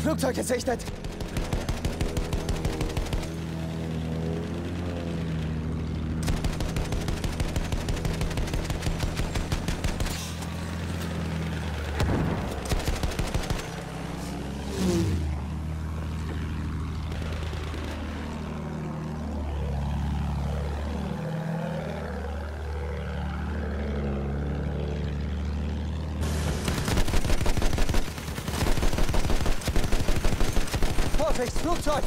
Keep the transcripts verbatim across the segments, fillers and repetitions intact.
Flugzeug gesichtet! Vorsicht, Flugzeug!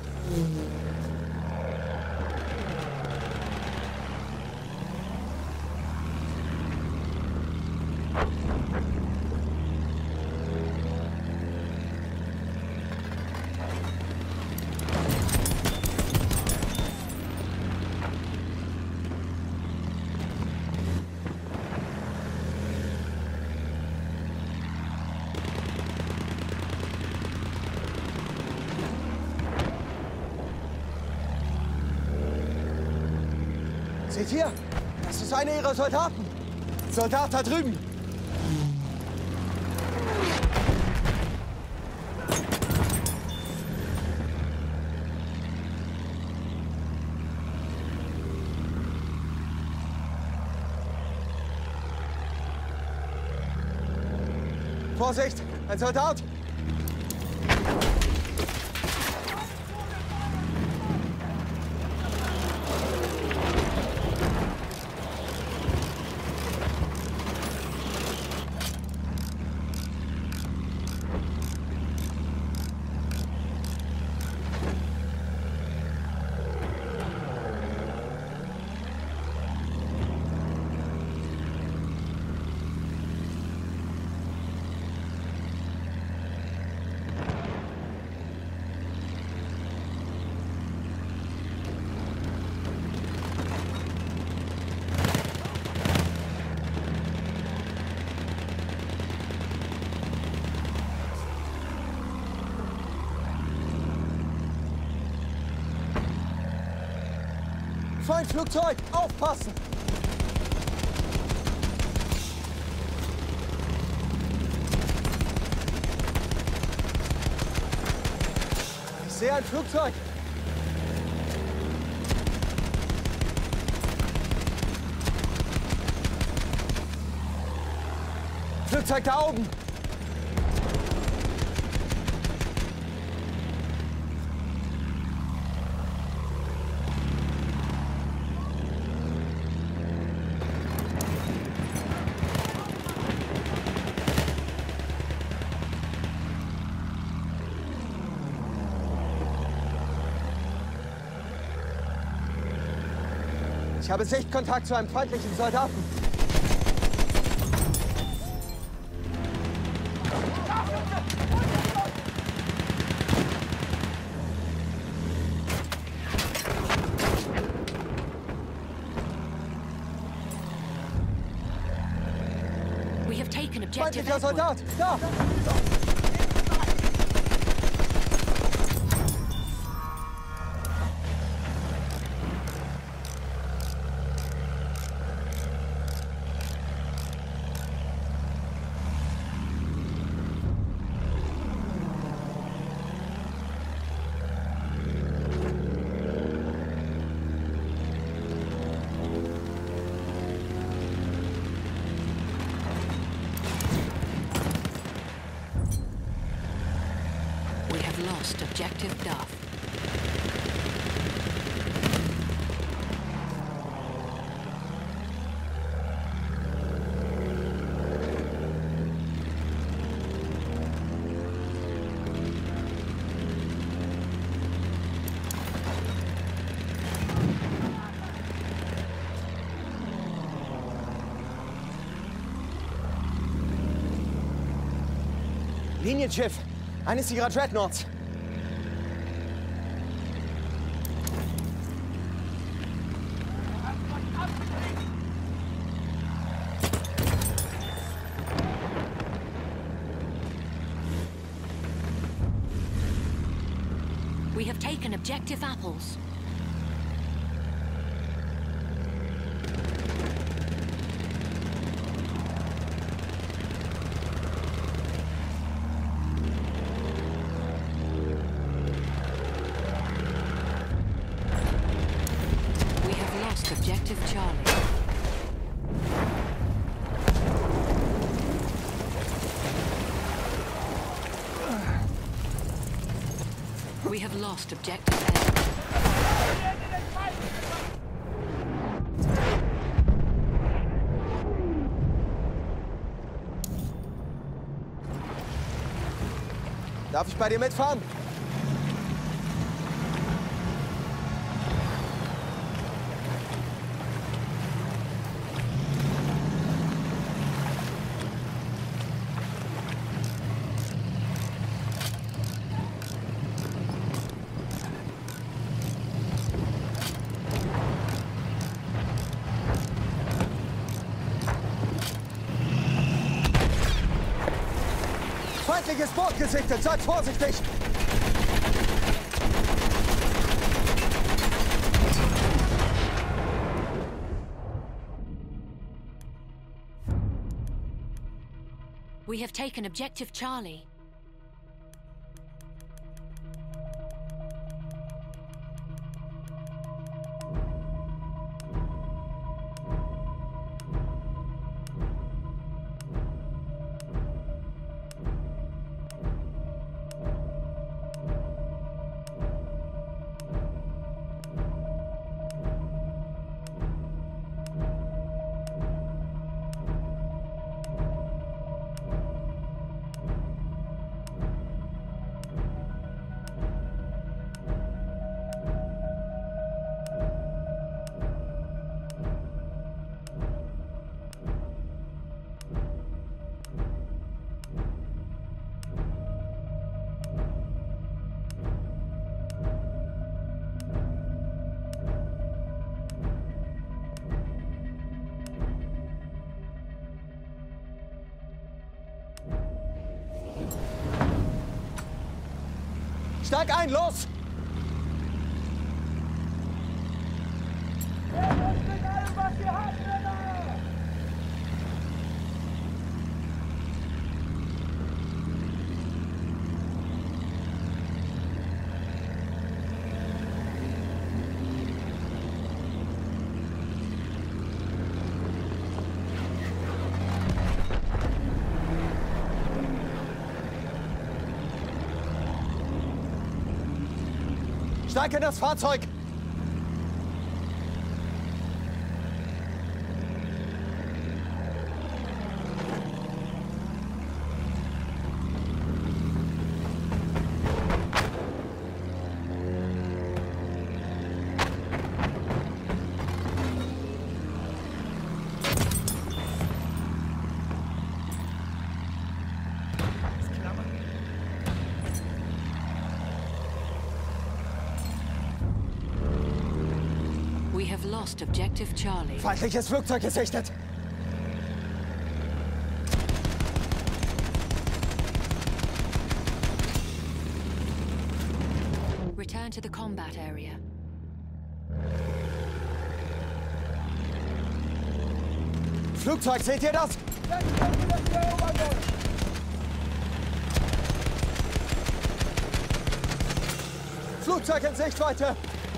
Seht ihr? Das ist einer ihrer Soldaten. Soldat da drüben. Vorsicht, ein Soldat! Feindflugzeug! Aufpassen! Ich sehe ein Flugzeug! Flugzeug da oben! Ich habe Sichtkontakt zu einem feindlichen Soldaten. We have taken objective Feindlicher Soldat! Da! Lost objective Duff. Linienschiff! Eines ihrer Dreadnoughts! We have taken objective apples. We have lost objective A. Darf ich bei dir mitfahren? Feindliches Boot gesichtet, seid vorsichtig! We have taken objective Charlie. Steig ein, los! Steig in das Fahrzeug! We have lost objective Charlie. Feindliches Flugzeug gesichtet! Return to the combat area. Flugzeug, seht ihr das? Flugzeug in Sichtweite!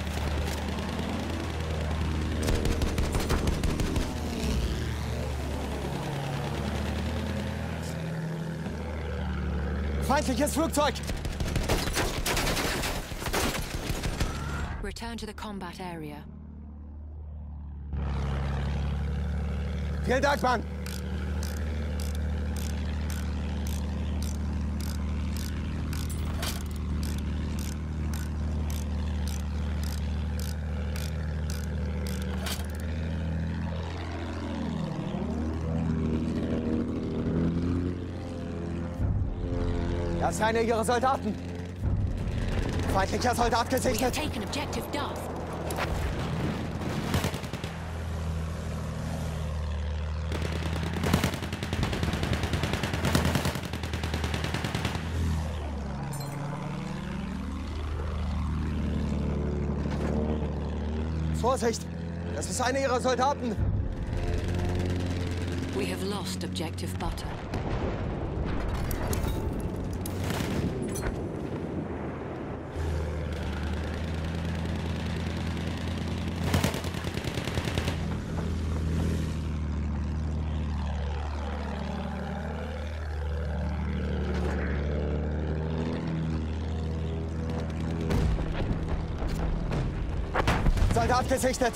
Feindliches Flugzeug! Return to the combat area. Vielen Dank, Mann! Das ist einer ihrer Soldaten. Feindlicher Soldat We have gesichtet. taken objective Duff. Vorsicht! Das ist einer ihrer Soldaten. We have lost objective Butter. Soldat gesichtet!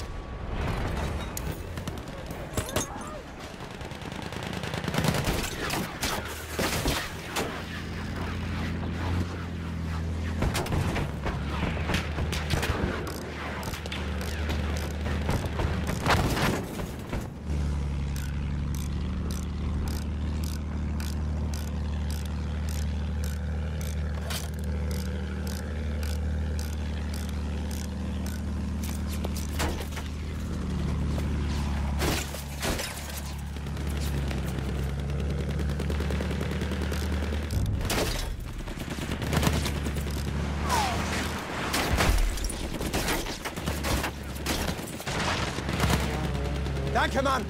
Danke, Mann!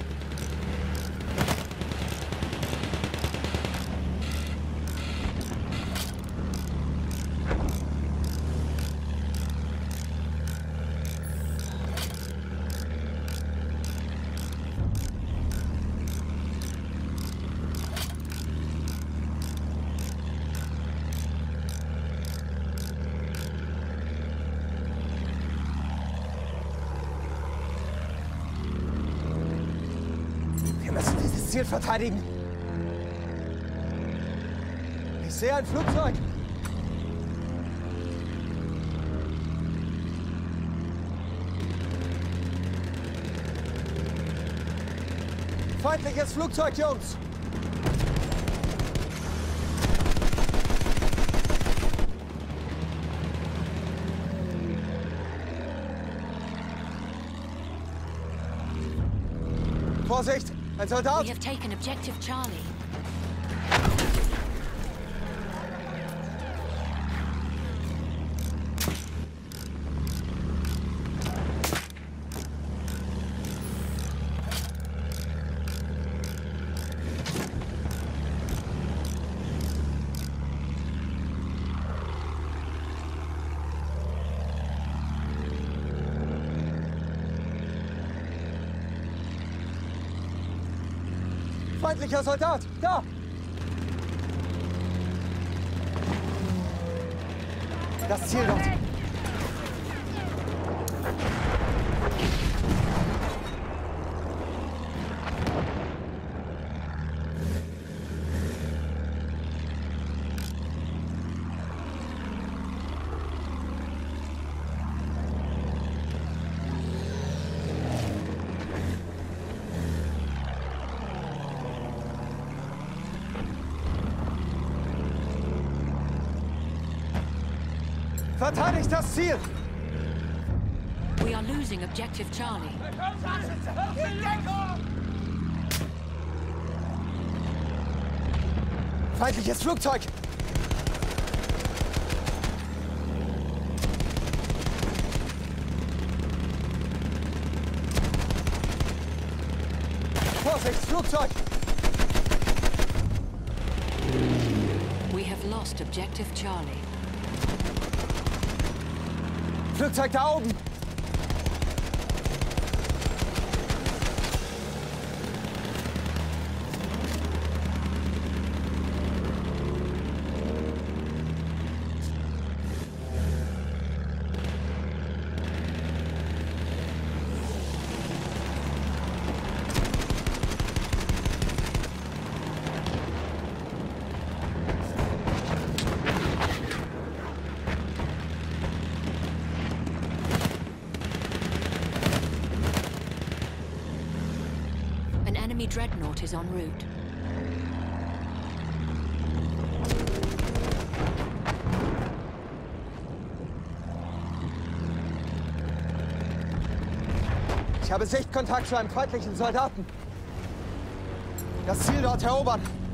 Wir müssen dieses Ziel verteidigen. Ich sehe ein Flugzeug. Feindliches Flugzeug, Jungs. Vorsicht! Ein Soldat! We have taken objective Charlie. Feindlicher Soldat! Da! Das Ziel dort! Verteidigt das Ziel! We are losing objective Charlie. Feindliches Flugzeug! Vorsicht, Flugzeug! We have lost objective Charlie. Flugzeug da oben! Enemy dreadnought is en route. Ich habe Sichtkontakt zu einem feindlichen Soldaten. Das Ziel dort erobern.